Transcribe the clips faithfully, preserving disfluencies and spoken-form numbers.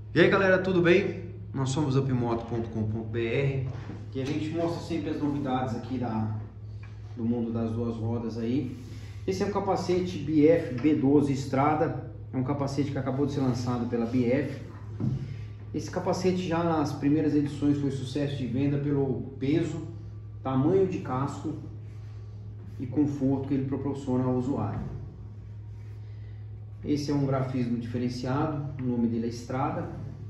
E aí galera, tudo bem? Nós somos upmoto ponto com ponto br e a gente mostra sempre as novidades aqui da, do mundo das duas rodas aí. Esse é um capacete B F B doze Estrada, é um capacete que acabou de ser lançado pela B F. Esse capacete já nas primeiras edições foi sucesso de venda pelo peso, tamanho de casco e conforto que ele proporciona ao usuário. Esse é um grafismo diferenciado, o nome dele é Estrada.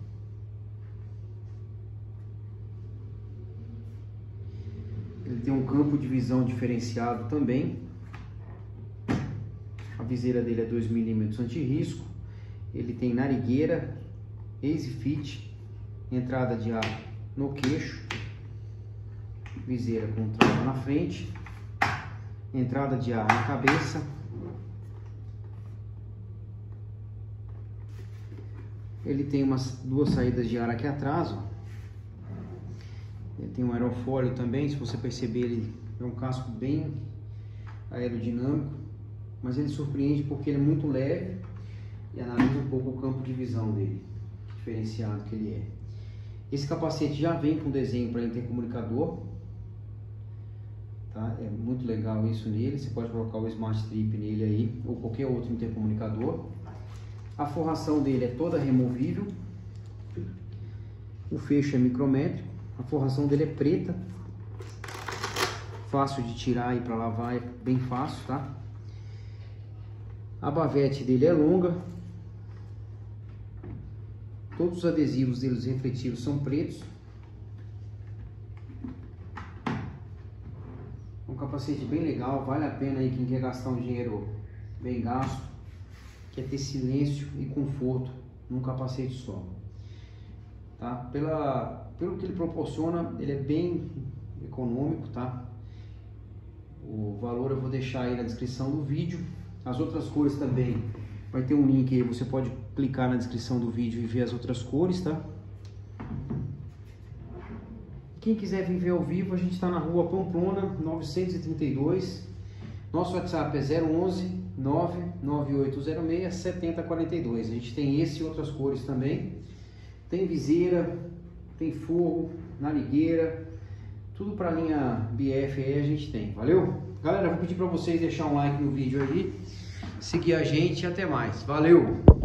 Ele tem um campo de visão diferenciado também. A viseira dele é dois milímetros anti-risco. Ele tem narigueira, Easy Fit, entrada de ar no queixo, viseira com trava na frente, entrada de ar na cabeça. Ele tem umas duas saídas de ar aqui atrás, ó. Ele tem um aerofólio também, se você perceber, ele é um casco bem aerodinâmico, mas ele surpreende porque ele é muito leve e analisa um pouco o campo de visão dele, diferenciado que ele é. Esse capacete já vem com desenho para intercomunicador, tá? É muito legal isso nele, você pode colocar o Smart Trip nele aí, ou qualquer outro intercomunicador. A forração dele é toda removível, o fecho é micrométrico, a forração dele é preta, fácil de tirar e para lavar, é bem fácil, tá? A bavete dele é longa, todos os adesivos deles refletivos são pretos. É um capacete bem legal, vale a pena aí quem quer gastar um dinheiro bem gasto, quer ter silêncio e conforto num capacete só, tá? Pela, pelo que ele proporciona, ele é bem econômico, tá? O valor eu vou deixar aí na descrição do vídeo. As outras cores também vai ter um link aí, você pode clicar na descrição do vídeo e ver as outras cores, tá? Quem quiser vir ver ao vivo, a gente está na rua Pamplona novecentos e trinta e dois. Nosso WhatsApp é zero onze nove nove oito zero seis sete zero quatro dois. A gente tem esse e outras cores também. Tem viseira, tem forro, narigueira, tudo para a linha B F aí a gente tem. Valeu? Galera, vou pedir para vocês deixar um like no vídeo aí, seguir a gente e até mais. Valeu!